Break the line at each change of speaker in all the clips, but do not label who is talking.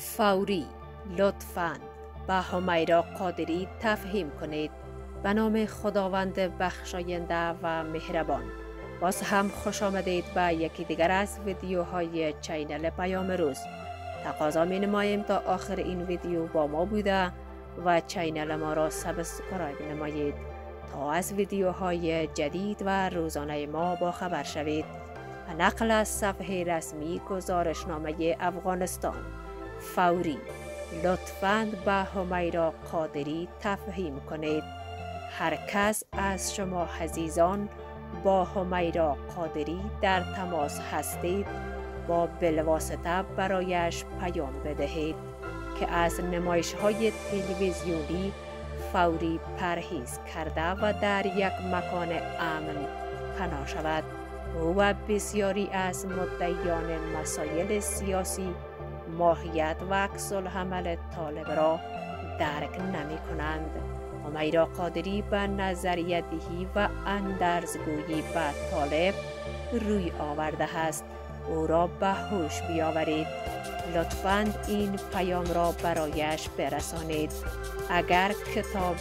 فوری لطفاً به حمیرا قادری تفهیم کنید. به نام خداوند بخشاینده و مهربان. باز هم خوش آمدید به یکی دیگر از ویدیوهای چینل پیام روز. تقاضا می نماییم تا آخر این ویدیو با ما بوده و چینل ما را سابسکرایب نمایید تا از ویدیوهای جدید و روزانه ما با خبر شوید. نقل از صفحه رسمی گزارشنامه افغانستان. فوری لطفاً به حمیرا قادری تفهیم کنید. هر کس از شما عزیزان با حمیرا قادری در تماس هستید با بالواسطه برایش پیام بدهید که از نمایش های تلویزیونی فوری پرهیز کرده و در یک مکان امن پناه شود. او و بسیاری از مدعیان مسائل سیاسی ماهیت و عکس‌العمل طالب را درک نمی کنند. حمیرا قادری به نظریه دهی و اندرزگویی به طالب روی آورده است. او را به هوش بیاورید. لطفاً این پیام را برایش برسانید. اگر کتاب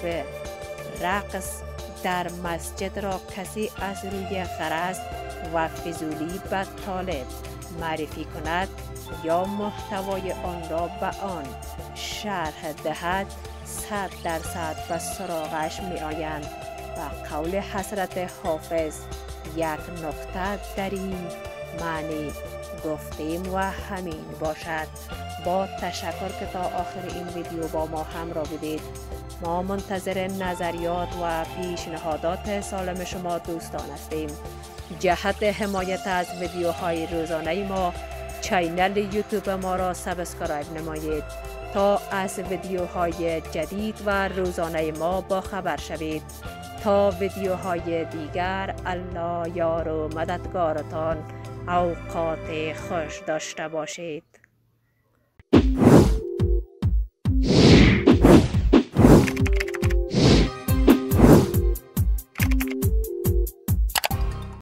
رقص در مسجد را کسی از روی غرض و فضولی به طالب معرفی کند یا محتوای آن را به آن شرح دهد 100% به سراغش می آیند. و قول حضرت حافظ یک نکته در این معنی گفتیم و همین باشد. با تشکر که تا آخر این ویدیو با ما همراه بودید. ما منتظر نظریات و پیشنهادات سالم شما دوستان هستیم. جهت حمایت از ویدیوهای روزانه ما چینل یوتیوب ما را سابسکرایب نمایید تا از ویدیوهای جدید و روزانه ما با خبر شوید. تا ویدیوهای دیگر الله یار و مددگارتان. اوقات خوش داشته باشید.